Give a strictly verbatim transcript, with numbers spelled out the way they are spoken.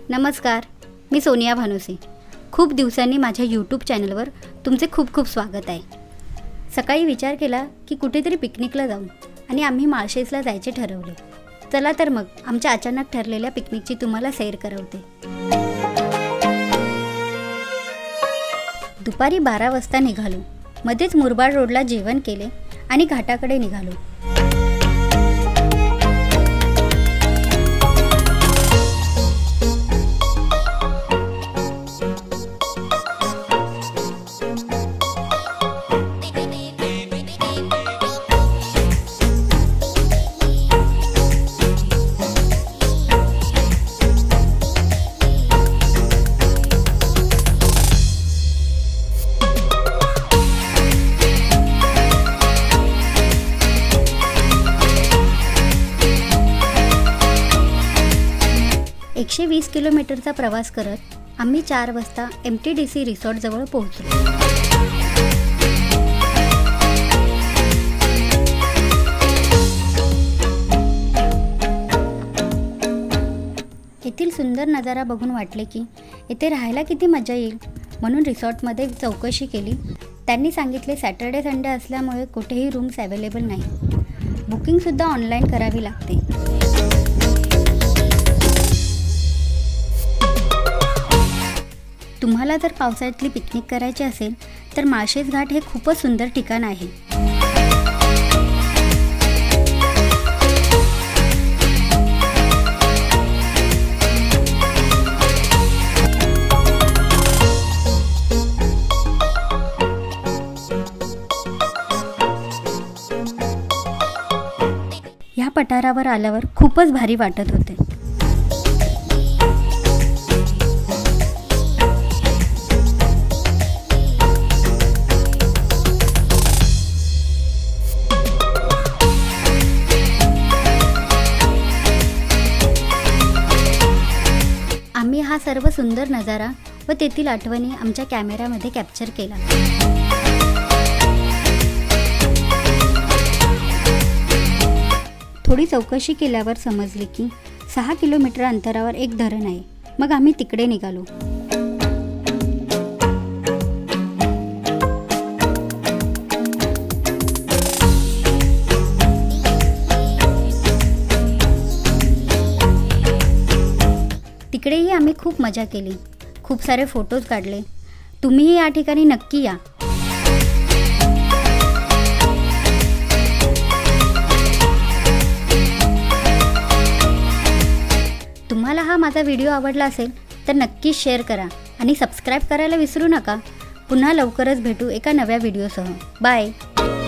नमस्कार, मी सोनिया भानुसे। खूप दिवसांनी माझ्या यूट्यूब चॅनलवर तुमचे खूप खूप स्वागत आहे। सकाळी विचार केला की कुठेतरी पिकनिकला जाऊ आणि आम्ही माळशेजला जायचे ठरवले। चला तर मग आमच्या अचानक ठरलेल्या पिकनिकची तुम्हाला सैर करवते। दुपारी बारा वाजता निघालो। मध्येच मुरबाड रोडला जेवण केले आणि घाटाकडे निघालो। एकशे वीस किलोमीटरचा प्रवास करत आम्ही चार वाजता M T D C resort जवळ पोहोचलो। येथील सुंदर नजारा बघून वाटले की येथे राहायला किती मजा येईल, म्हणून रिसॉर्टमध्ये चौकशी केली। त्यांनी सांगितले सॅटर्डे संडे असल्यामुळे कुठेही रूम्स अवेलेबल नाही, बुकिंगसुद्धा ऑनलाईन करावी लागते। तुम्हाला जर पावसाळ्यातली पिकनिक करायची असेल तर माळशेज घाट हे खूपच सुंदर ठिकाण आहे। या पठारावर आल्यावर खूपच भारी वाटत होते। आम्ही हा सर्व सुंदर नजारा व तेथील आठवणी आमच्या कॅमेऱ्यामध्ये कॅप्चर केला। थोडी चौकशी केल्यावर समजले की सहा किलोमीटर अंतरावर एक धरण आहे। मग आम्ही तिकडे निघालो। तिकडेही आम्ही खूप मजा केली, खूप सारे फोटोज काढले। तुम्हीही या ठिकाणी नक्की या। तुम्हाला हा माझा व्हिडिओ आवडला असेल तर नक्की शेअर करा आणि सबस्क्राईब करायला विसरू नका। पुन्हा लवकरच भेटू एका नव्या व्हिडिओसह। बाय।